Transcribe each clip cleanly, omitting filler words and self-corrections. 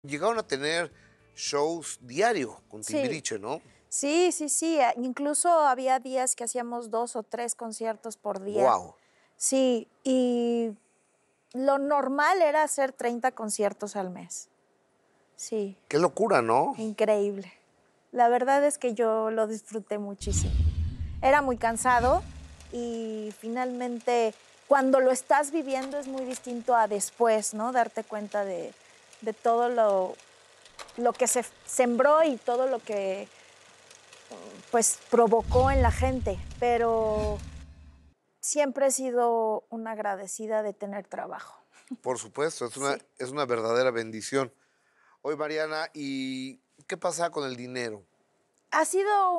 Llegaron a tener shows diario con Sí. Timbiriche, ¿no? Sí, sí, sí, incluso había días que hacíamos 2 o 3 conciertos por día. Guau. Sí, y lo normal era hacer 30 conciertos al mes. Sí, Qué locura, ¿no? increíble. La verdad es que yo lo disfruté muchísimo. Era muy cansado y finalmente cuando lo estás viviendo es muy distinto a después, ¿no? Darte cuenta de todo lo que se sembró y todo lo que pues provocó en la gente, pero siempre he sido una agradecida de tener trabajo. Por supuesto, Sí. es una verdadera bendición. Oye, Mariana, ¿y qué pasa con el dinero? Ha sido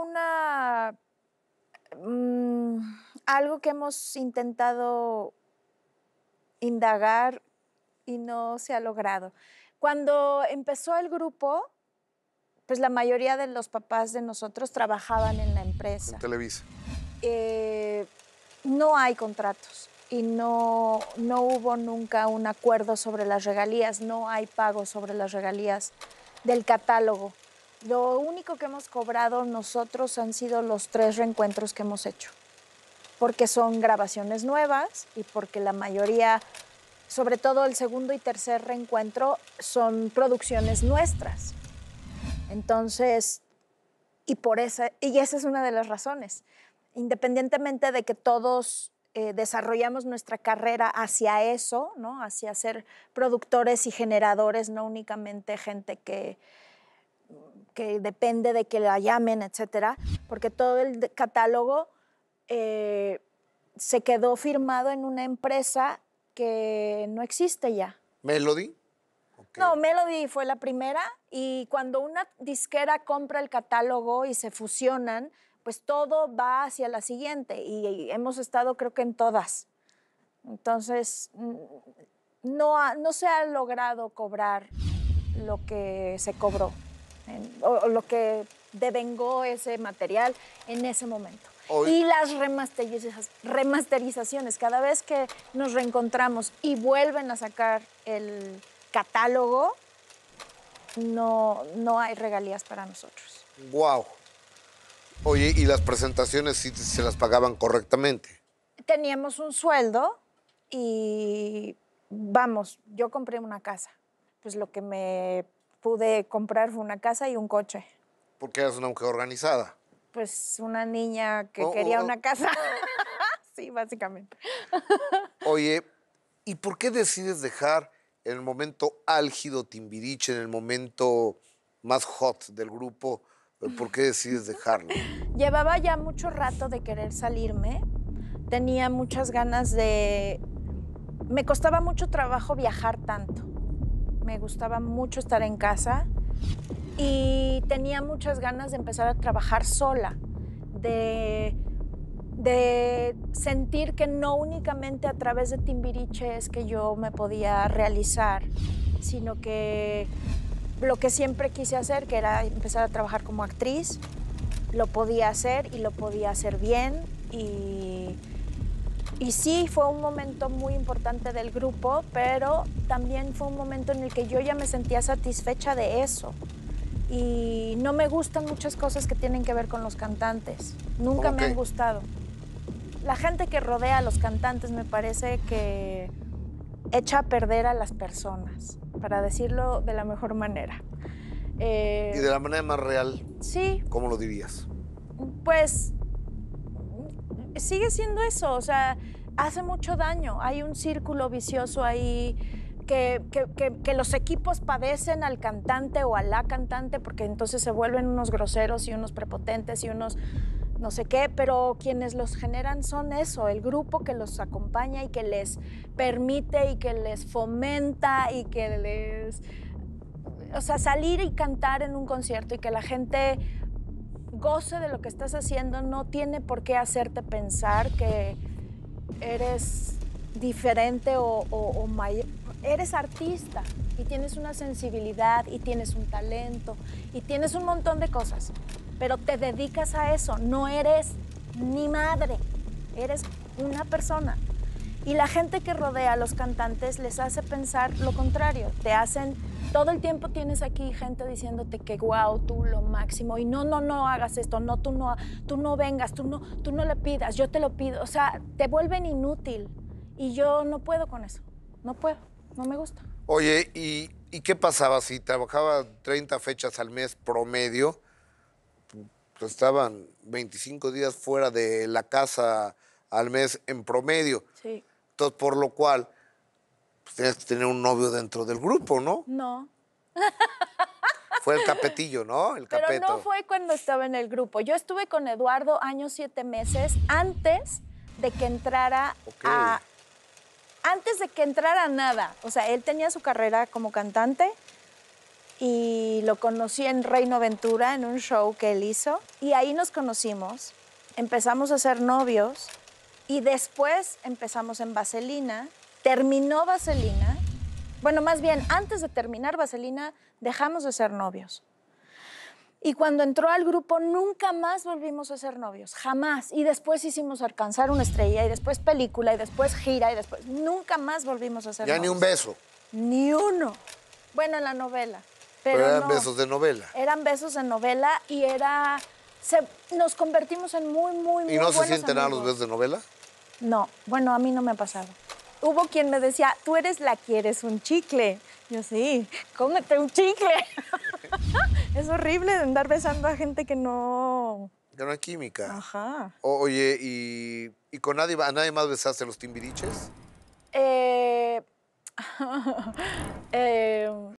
algo que hemos intentado indagar y no se ha logrado. Cuando empezó el grupo, pues la mayoría de los papás de nosotros trabajaban en la En empresa. Televisa. Eh, no hay contratos y no hubo nunca un acuerdo sobre las regalías, no hay pago sobre las regalías del catálogo. Lo único que hemos cobrado nosotros han sido los 3 reencuentros que hemos hecho, porque son grabaciones nuevas y porque la mayoría, sobre todo el segundo y tercer reencuentro, son producciones nuestras. Entonces, y esa es una de las razones. Independientemente de que todos desarrollamos nuestra carrera hacia eso, ¿no? Hacia ser productores y generadores, no únicamente gente que depende de que la llamen, etcétera, porque todo el catálogo se quedó firmado en una empresa que no existe ya. ¿Melody? Ok. No, Melody fue la primera y cuando una disquera compra el catálogo y se fusionan, pues todo va hacia la siguiente y hemos estado creo que en todas. Entonces, no se ha logrado cobrar lo que se cobró o lo que devengó ese material en ese momento. Hoy- Y las remasterizaciones, cada vez que nos reencontramos y vuelven a sacar el catálogo, no hay regalías para nosotros. Guau. Oye, ¿y las presentaciones sí se las pagaban correctamente? Teníamos un sueldo y vamos, yo compré una casa. Pues lo que me pude comprar fue una casa y un coche. Porque eras una mujer organizada. Pues una niña que Oh, quería oh, oh. una casa. Sí, básicamente. Oye, ¿y por qué decides dejar en el momento álgido Timbiriche, en el momento más hot del grupo? ¿Por qué decides dejarlo? Llevaba ya mucho rato de querer salirme. Tenía muchas ganas de... Me costaba mucho trabajo viajar tanto. Me gustaba mucho estar en casa y tenía muchas ganas de empezar a trabajar sola, de sentir que no únicamente a través de Timbiriche es que yo me podía realizar, sino que lo que siempre quise hacer, que era empezar a trabajar como actriz, lo podía hacer y lo podía hacer bien. Y sí, fue un momento muy importante del grupo, pero también fue un momento en el que yo ya me sentía satisfecha de eso. Y no me gustan muchas cosas que tienen que ver con los cantantes. Nunca ¿Cómo me han qué? gustado. La gente que rodea a los cantantes me parece que echa a perder a las personas, para decirlo de la mejor manera. Y de la manera más real, Sí, ¿cómo lo dirías? pues sigue siendo eso, o sea, hace mucho daño. Hay un círculo vicioso ahí que los equipos padecen al cantante o a la cantante porque entonces se vuelven unos groseros y unos prepotentes y unos no sé qué, pero quienes los generan son eso, el grupo que los acompaña y que les permite y que les fomenta y que les... O sea, salir y cantar en un concierto y que la gente goce de lo que estás haciendo no tiene por qué hacerte pensar que eres diferente o mayor. Eres artista y tienes una sensibilidad y tienes un talento y tienes un montón de cosas, pero te dedicas a eso, no eres ni madre, eres una persona. Y la gente que rodea a los cantantes les hace pensar lo contrario. Te hacen, todo el tiempo tienes aquí gente diciéndote que wow, tú lo máximo. Y no hagas esto, no, tú no vengas, tú no le pidas, yo te lo pido. O sea, te vuelven inútil. Y yo no puedo con eso. No puedo, no me gusta. Oye, ¿y qué pasaba si trabajaba 30 fechas al mes promedio? Pues estaban 25 días fuera de la casa al mes en promedio. Sí. Entonces, por lo cual, pues tenías que tener un novio dentro del grupo, ¿no? No. Fue el capetillo, ¿no? El Pero capeto. no fue cuando estaba en el grupo. Yo estuve con Eduardo años 7 meses antes de que entrara Ok. antes de que entrara nada. O sea, él tenía su carrera como cantante y lo conocí en Reino Aventura, en un show que él hizo. Y ahí nos conocimos, empezamos a ser novios y después empezamos en Vaselina. Terminó Vaselina. Bueno, más bien, antes de terminar Vaselina, dejamos de ser novios. Y cuando entró al grupo, nunca más volvimos a ser novios, jamás. Y después hicimos Alcanzar una estrella, y después película, y después gira, y después... Nunca más volvimos a ser Ya novios. ni un beso. Ni uno. Bueno, en la novela. Pero eran no. besos de novela. Eran besos de novela y era... nos convertimos en muy, muy, muy ¿Y no se buenos sienten nada los amigos. besos de novela? No, bueno, a mí no me ha pasado. Hubo quien me decía, tú eres la que eres un chicle. Yo, sí, cómete un chicle. Es horrible andar besando a gente que no... Ya no hay química. Ajá. Oye, ¿y con a nadie más besaste los timbiriches? Eh...